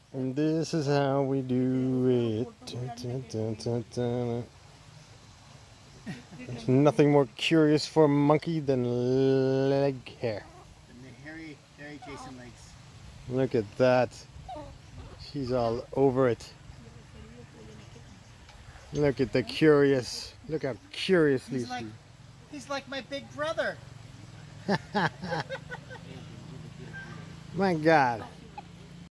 And this is how we do it. Dun, dun, dun, dun, dun. There's nothing more curious for a monkey than leg hair. And the hairy Jason legs. Look at that. She's all over it. Look at the curious. Look how curiously He's like my big brother. My God.